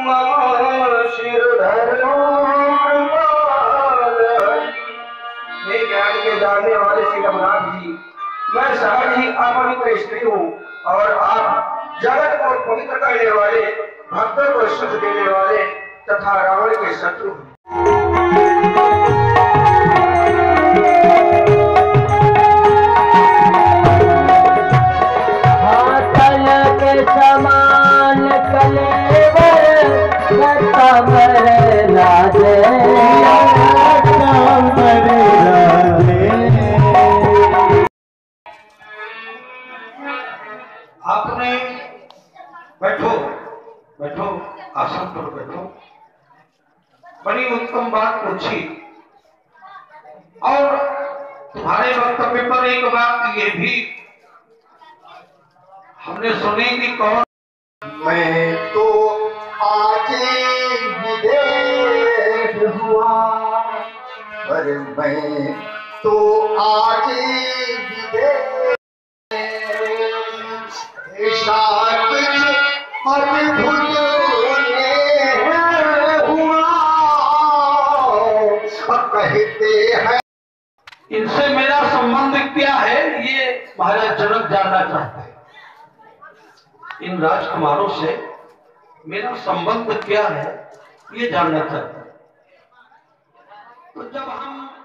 सिर हे ज्ञान के जानने वाले श्री रघुनाथ जी, मैं सहज ही अपवित्र स्त्री हूँ और आप जगत को पवित्र करने वाले, भक्तों को सुख देने वाले तथा रावण के शत्रु हैं। समान कलेवर कमर लाजे कमर लाजे। आपने बैठो बैठो, आसन पर बैठो। बड़ी उत्तम बात पूछी और तुम्हारे वक्तव्य पर एक बात ये भी हमने सुनी कि कौन, मैं तो आज विदेश हुआ, पर मैं तो आज विदेश अद्भुत हुआ कहते हैं। इनसे मेरा संबंध क्या है ये महाराज जनक जानना चाहते हैं। इन राजकुमारों से मेरा संबंध क्या है ये जानना चाहते हैं। तो जब हम